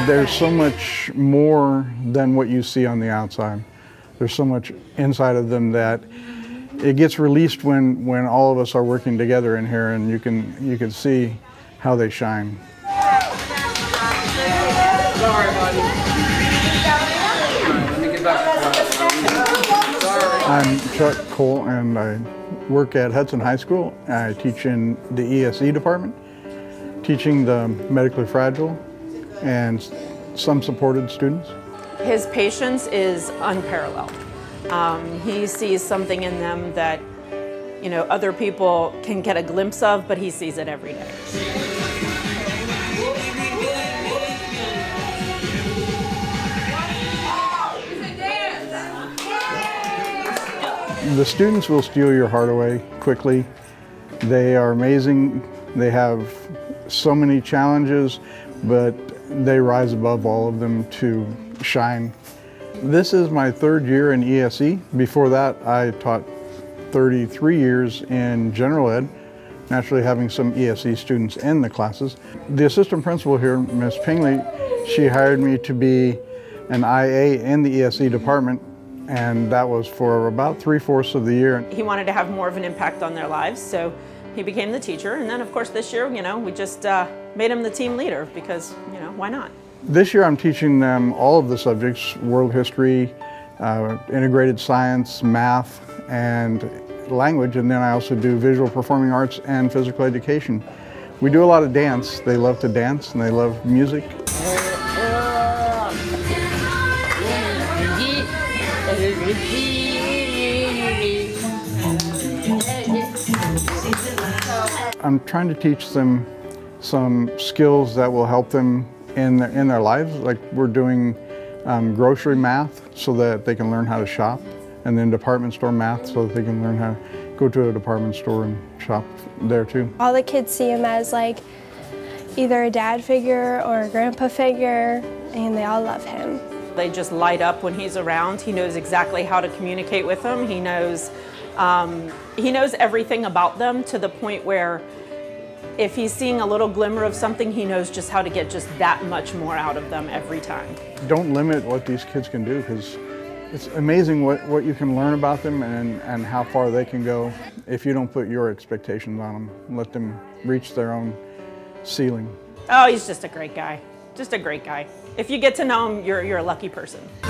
There's so much more than what you see on the outside. There's so much inside of them that it gets released when all of us are working together in here, and you can see how they shine. Sorry, buddy. Let me get back to class. I'm Chuck Kohl, and I work at Hudson High School. I teach in the ESE department, teaching the medically fragile and some supported students. His patience is unparalleled. He sees something in them that, you know, other people can get a glimpse of, but he sees it every day. The students will steal your heart away quickly. They are amazing. They have so many challenges, but they rise above all of them to shine. This is my third year in ESE. Before that, I taught 33 years in general ed, naturally having some ESE students in the classes. The assistant principal here, Ms. Pingley, she hired me to be an IA in the ESE department, and that was for about 3/4 of the year. He wanted to have more of an impact on their lives, so he became the teacher. And then, of course, this year, you know, we just made him the team leader because, you know, why not? This year I'm teaching them all of the subjects: world history, integrated science, math, and language, and then I also do visual performing arts and physical education. We do a lot of dance. They love to dance and they love music. I'm trying to teach them some skills that will help them in their lives. Like we're doing grocery math so that they can learn how to shop, and then department store math so that they can learn how to go to a department store and shop there too. All the kids see him as like either a dad figure or a grandpa figure, and they all love him. They just light up when he's around. He knows exactly how to communicate with them. He knows everything about them, to the point where if he's seeing a little glimmer of something, he knows just how to get just that much more out of them every time. Don't limit what these kids can do, because it's amazing what you can learn about them and how far they can go if you don't put your expectations on them. Let them reach their own ceiling. Oh, he's just a great guy. Just a great guy. If you get to know him, you're a lucky person.